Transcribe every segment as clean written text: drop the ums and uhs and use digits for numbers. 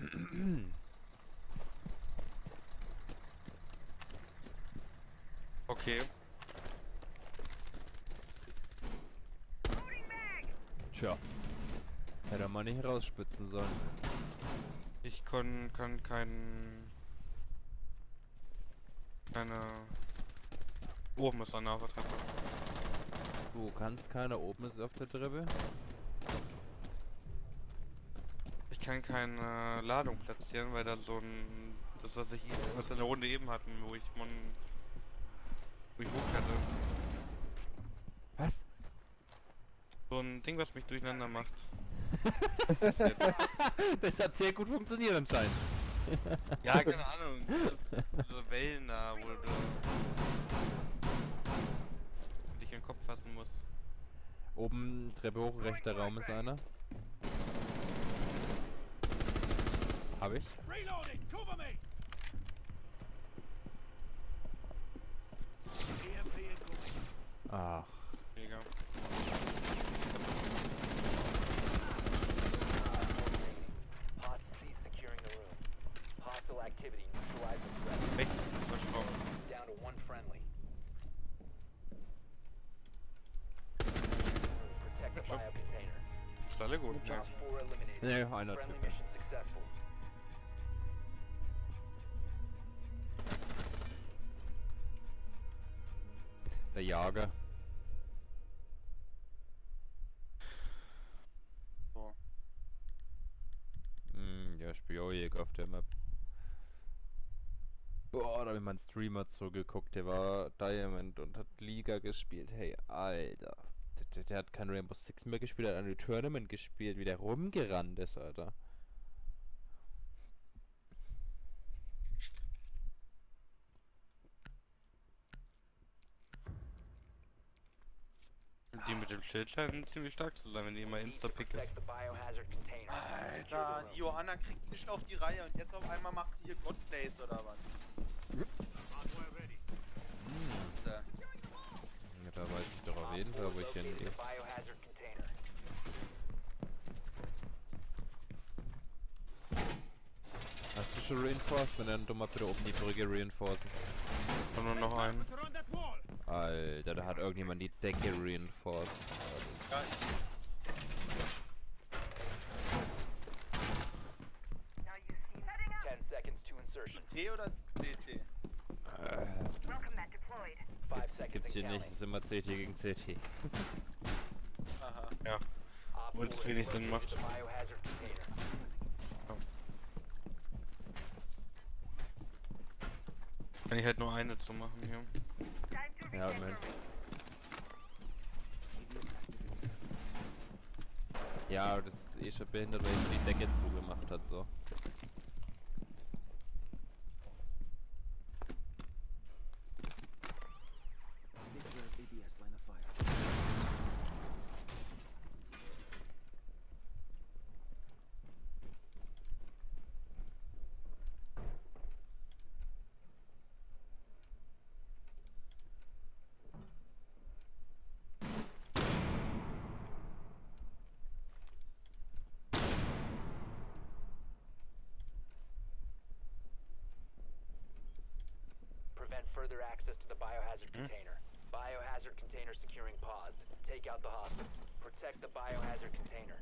Okay. Tja. Hätte er mal nicht rausspitzen sollen. Ich kann keine... Oben ist eine Treppe. Du kannst keiner, oben ist auf der Treppe. Ich kann keine Ladung platzieren, weil da so ein... Das, was wir in der Runde eben hatten, wo ich hoch hatte. Was? So ein Ding, was mich durcheinander macht. Das hat sehr gut funktioniert anscheinend. Ja, keine Ahnung. Diese Wellen da, wo du dich in den Kopf fassen musst. Oben Treppe hoch, rechter Raum ist einer. Hab ich. Reloading! Cover me! EMP incoming. Ach. Mega. Hostage securing the room. Hostile activity. Neutralize the threat. Rechts, versprochen. Down to one friendly. Protect the Sure. biocontainer. Ist alle gut, ne? Top 4 eliminated. Nee, einer Friendly Treppe. mission successful. Der Jager. So. Ja, Spionjäger auf der Map. Boah, da hab ich meinen Streamer zugeguckt, der war Diamond und hat Liga gespielt. Hey, Alter. Der hat kein Rainbow Six mehr gespielt, hat ein Tournament gespielt, wie der rumgerannt ist, Alter. Die mit dem Schild scheinen ziemlich stark zu sein, wenn die immer Insta-Pick ist. Protect the biohazard container. Alter, die Johanna kriegt nicht auf die Reihe und jetzt auf einmal macht sie hier Godplays oder was? Hardware ready. Ja, da weiß ich doch auf jeden Fall, wo ich Located the hingehe. biohazard container. Hast du schon reinforced? Wenn dann du mal bitte oben die Brücke reinforcen. Und nur noch einen. Put on that wall! Alter, da hat irgendjemand die Decke reinforced. Ja, 10 seconds to insertion. T oder CT? Welcome mat deployed. 5 seconds Gibt's hier and nicht, es ist immer CT gegen CT. Aha. Ja. Op Wo es 4 wenig has Sinn located macht. the biohazard container. Kann ich halt nur eine zu machen hier. Time to Ja, reset Moment. your ring. Ja, aber das ist eh schon behindert, weil jemand die Decke zugemacht hat, so. Stay clear of ADS line of fire. Prevent further access to the biohazard container. Biohazard container securing paused. Take out the hostage. Protect the biohazard container.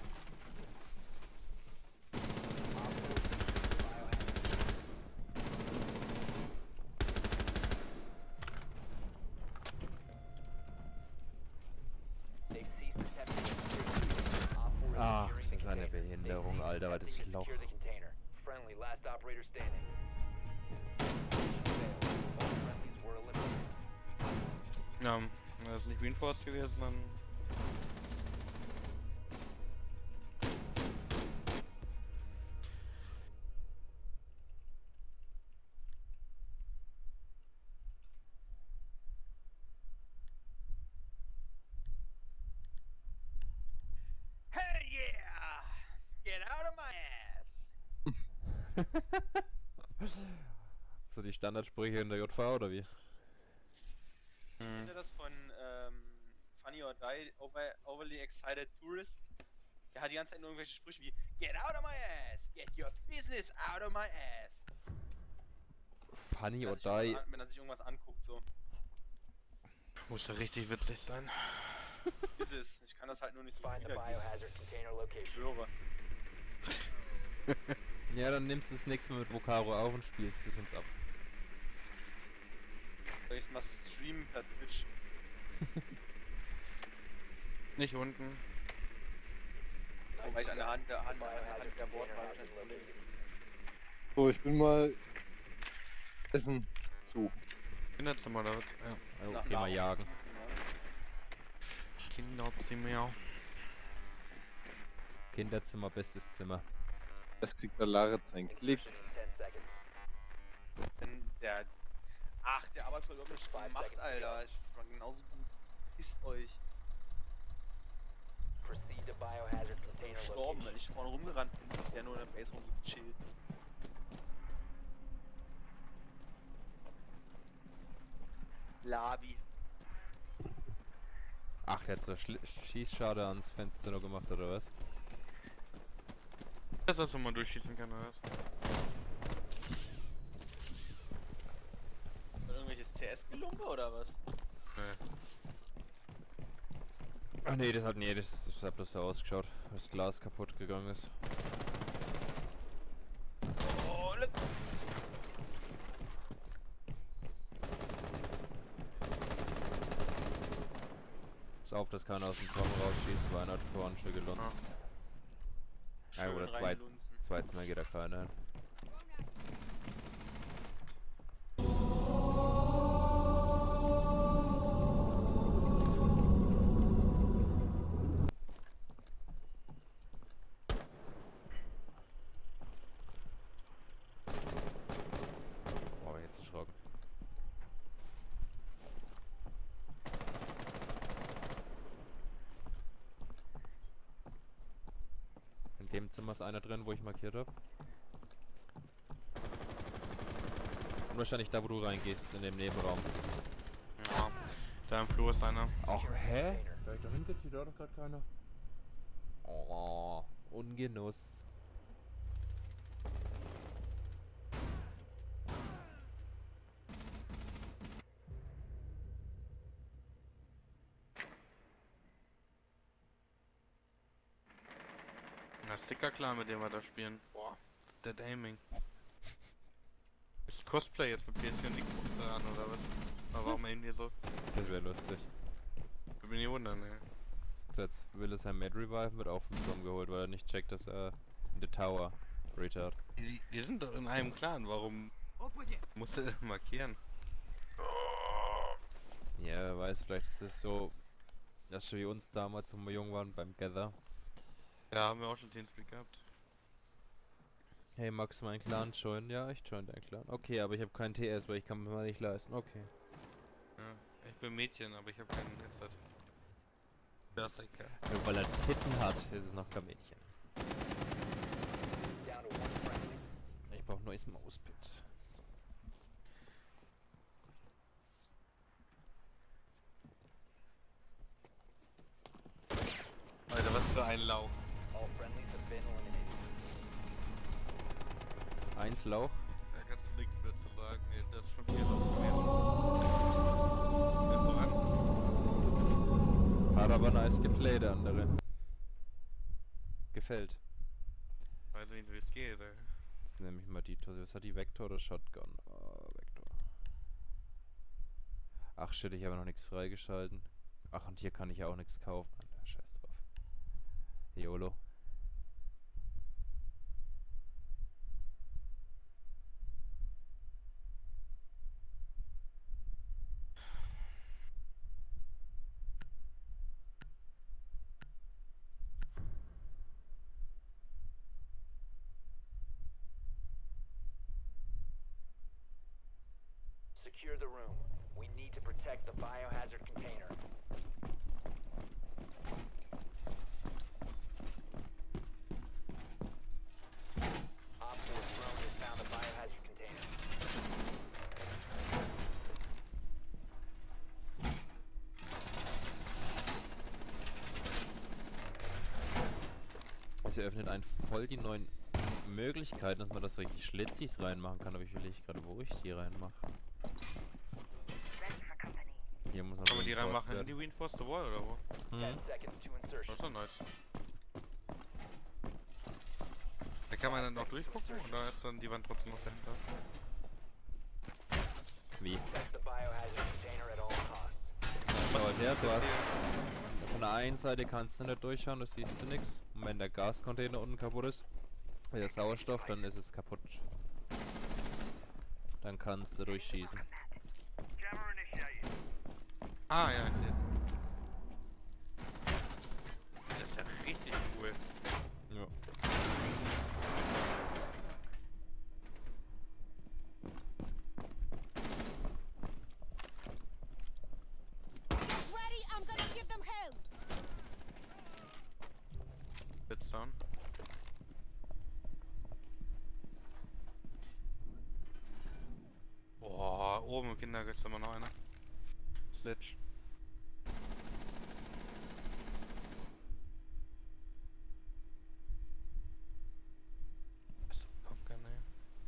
They've ceased attempting to secure the container. Op 4 is Ach, securing the das ist eine container. Behinderung, They've ceased Alter, was das attempting to Loch. secure the container. Friendly, last operator standing. Mission failed. All friendlies were eliminated. Ja, wenn das nicht Reinforced gewesen, dann... Hell yeah! Get out of my ass! So die Standardsprüche in der JV oder wie? Kennt ihr das von Funny or Die, Overly Excited Tourist? Der hat die ganze Zeit nur irgendwelche Sprüche wie Get out of my ass! Get your business out of my ass! Funny or Wenn er sich die. irgendwas wenn er sich irgendwas anguckt, so. Muss ja richtig witzig sein. Ist es. Ich kann das halt nur nicht so Find the wiedergeben. biohazard container Ich location. schwöre. Ja, dann nimmst du das nächste Mal mit Vocaro auf und spielst es uns ab. Soll ich mal streamen per Twitch? Nicht unten. Wobei ich an der Hand der Biohazard Wortwahl container has wahrscheinlich been Probleme. located. So, ich bin mal Essen suchen. Kinderzimmer oder was? Ja. Also, Nach geh mal Nahrung jagen. suchen, ja. Kinderzimmer. Kinderzimmer, bestes Zimmer. Das kriegt der Laritz ein Klick. 10 seconds. Denn der. Ach, der Arbeitsvoll wirklich macht, Alter. Ich war genauso gut. Pisst euch. Proceed to biohazard container Gestorben, location. weil ich vorne rumgerannt bin. Der nur in der Base rumgechillt. Labi. Ach, der hat so Schießschade ans Fenster noch gemacht, oder was? Dass man durchschießen kann, oder was? Irgendwelches CS-Gelumpe oder was? Nee. Ach nee, das hat bloß so ausgeschaut, dass das Glas kaputt gegangen ist. Oh, look. Pass auf, dass keiner aus dem Turm rausschießt, weil einer hat vorhin schon gelunzt. Ah. Ja, Schön oder reinlunzen. zweites Mal geht da keiner hin. Boah, jetzt erschrocken. In dem Zimmer ist einer drin, wo ich markiert habe. Und wahrscheinlich da, wo du reingehst, in dem Nebenraum. Ja. Da im Flur ist einer. Ach, hä? Da ich da hingeht, da doch gerade keiner. Oh, Ungenuss. Na, Sticker klar, mit dem wir da spielen. Boah. Dead Aiming. Ist Cosplay jetzt mit PS4 und Xbox an, oder was? Aber warum aimen die so? Das wäre lustig. Ich bin nicht wundern, ey. So, jetzt will es sein Mad Revive mit auf den Turm geholt, weil er nicht checkt, dass er in the Tower Retard. Die sind doch in einem Clan, warum Up with you. musst du denn markieren? Ja, wer weiß, vielleicht ist es so, das ist wie uns damals, wo wir jung waren beim Gather. Ja, haben wir auch schon Teamspeak gehabt. Hey, magst du meinen Clan joinen? Ja, ich join deinen Clan. Okay, aber ich habe keinen TS, weil ich kann mir mal nicht leisten. Okay. Ja, ich bin Mädchen, aber ich habe keinen Headset. Das ist egal. Nur weil er Titten hat, ist es noch kein Mädchen. Down to 1 friendly. Ich brauche neues Mauspad. Alter, was für ein Lauf. All friendlies have been eliminated. 1 Lauch. Da kannst du nichts mehr zu sagen. Nee, das ist schon 4 Lauf gewesen. Ist so an? Hat aber nice geplayt, der andere. Gefällt. Weiß nicht, wie es geht, ey. Jetzt nehme ich mal die Tosi. Was hat die, Vector oder Shotgun? Vector. Ach shit, ich habe noch nichts freigeschalten. Ach, und hier kann ich ja auch nichts kaufen. Alter, scheiß drauf. YOLO. Secure the room. We need to protect the biohazard container. Op 4 drone has found the biohazard container. Das eröffnet einen voll die neuen Möglichkeiten, dass man da solche Schlitzis reinmachen kann, aber ich will nicht gerade, wo ich die reinmache. Ready for company. Hier muss man Kann man die reinforced reinmachen in die werden. Reinforced Wall oder wo? 10 Mhm. seconds to Das insertion. ist doch nice. Da kann man dann auch durchgucken oder ist dann die Wand trotzdem noch dahinter? Wie? Protect the biohazard container at all costs. Aber du hast von der einen Seite kannst du nicht durchschauen, da siehst du nichts. Und wenn der Gascontainer unten kaputt ist, der Sauerstoff, dann ist es kaputt. Dann kannst du durchschießen. Jammer initiated. Ah ja, ich sehe es. Das ist ja richtig cool. Ja. Ready? I'm gonna give them hell. Bits down. Boah, oben im Kinder gibt's immer noch einer. Slitch. Achso, Pumpgun, ey.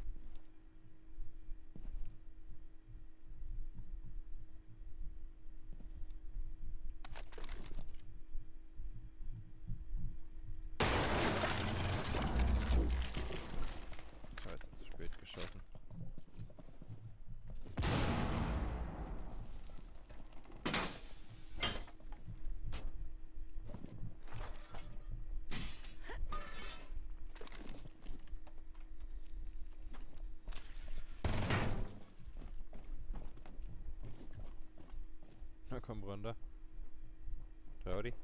Scheiße, zu spät geschossen. Na komm runter. Rowdy.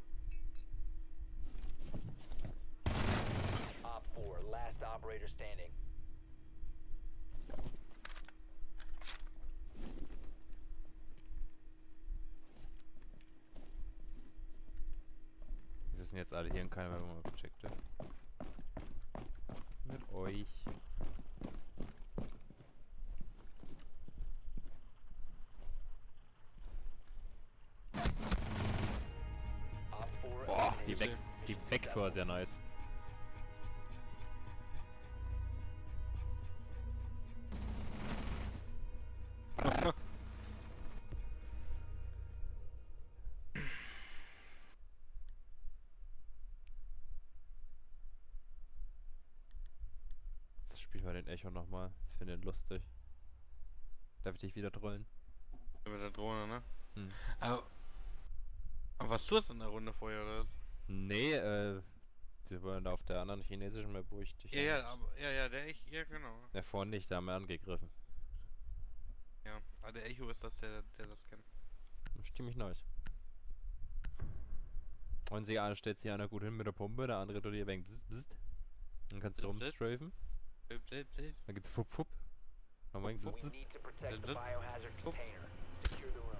Op 4, last operator standing. Wir sind jetzt alle hier und keiner mehr mal gecheckt hat. Mit euch. Op 4 Boah, die eliminated. Die Vektor ist ja nice. Jetzt spielen wir den Echo nochmal. Ich finde den lustig. Darf ich dich wieder trollen? Mit der Drohne, ne? Hm. Aber was tust du in der Runde vorher, oder was? Nee, sie waren da auf der anderen chinesischen Map, wo ich dich... Ja, ja, aber, ja, ja, genau. Ja, vorhin nicht, da haben wir angegriffen. Ja, aber der Echo ist das, der das kennt. Stimmig nice. Und sie stellt sich einer gut hin mit der Pumpe, der andere tut ihr wenig bzzt, bzzt. Dann kannst du Bzzt, bzzt. rumstrafen. Dann geht's fupp fupp. Dann mal We bzzt, bzzt. need to protect the Bzzt. biohazard Oh. container. Secure the room.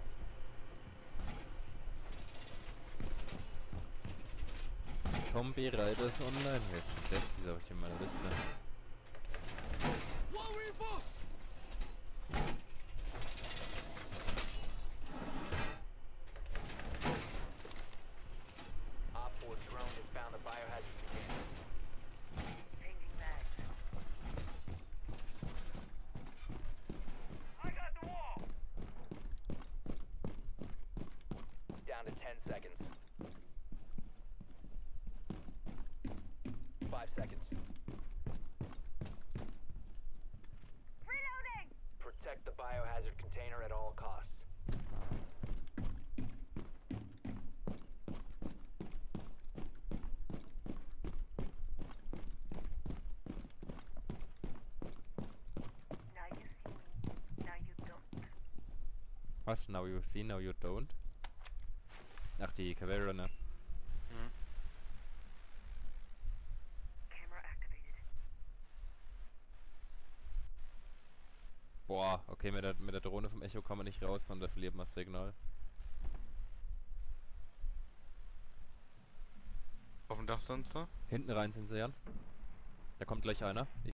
Kombi Riders Online. Wer ist denn das? Wieso hab ich den in meiner Liste? Wall reinforced. Op 4 drone has found the biohazard container. Changing mags. I got the wall. Down to 10 seconds. 5 seconds. Reloading! Protect the biohazard container at all costs. Now you see me. Now you don't. Was? Now you see, now you don't? Ach, die Caveira, ne? Mhm. Camera activated. Boah, okay, mit der Drohne vom Echo kommen wir nicht raus, von da verliert man das Signal. Auf dem Dach sonst so? Hinten rein sind sie, Jan. Da kommt gleich einer.